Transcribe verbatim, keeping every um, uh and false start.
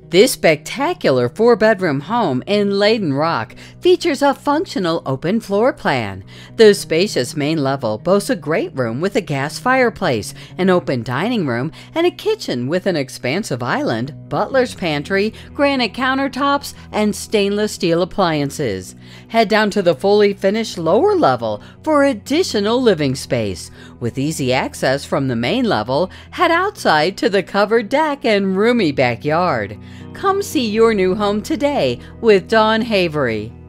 This spectacular four-bedroom home in Leyden Rock features a functional open floor plan. The spacious main level boasts a great room with a gas fireplace, an open dining room, and a kitchen with an expansive island, butler's pantry, granite countertops, and stainless steel appliances. Head down to the fully finished lower level for additional living space. With easy access from the main level, head outside to the covered deck and roomy backyard. Come see your new home today with Don Havery.